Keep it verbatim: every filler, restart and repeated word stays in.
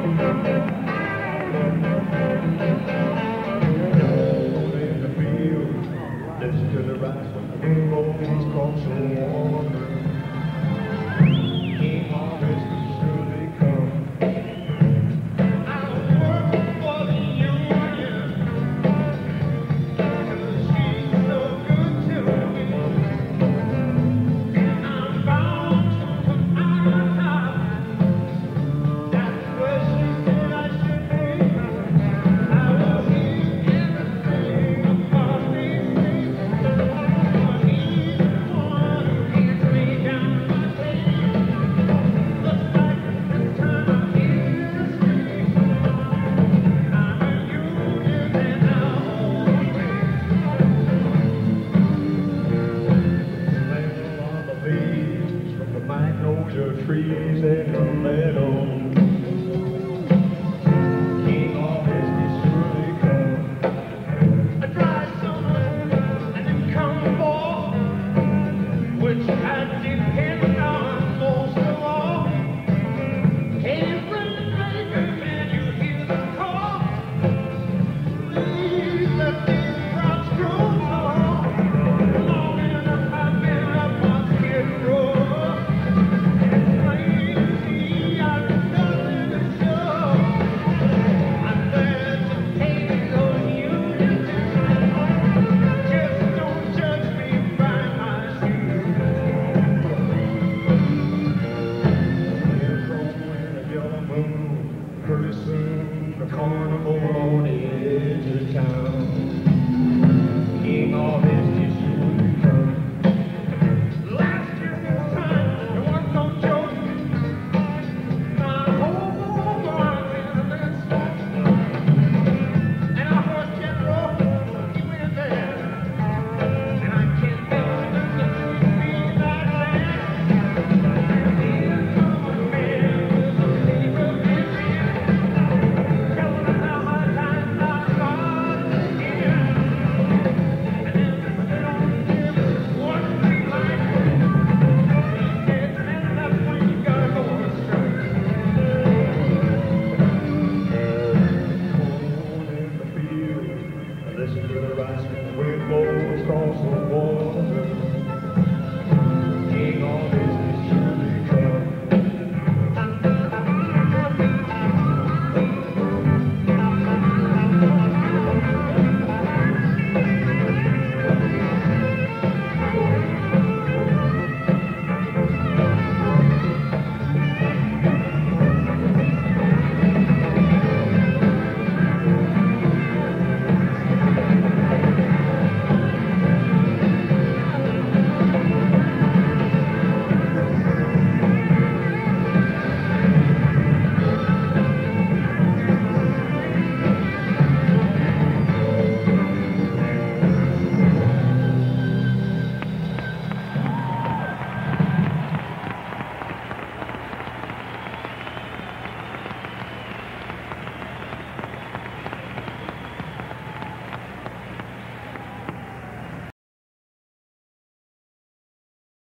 in the field, listen to the rise when the rainbows cross the water. King harvest will surely come. I work for the union, 'cause she's so good to me. I'm bound to Iowa. That's where she said I should be. I will leave everything across these streets, but he's the one who keeps me down my street. Looks like this time I'm in the street. I'm a union and I won't smell of the leaves from the magnolia trees in the meadow.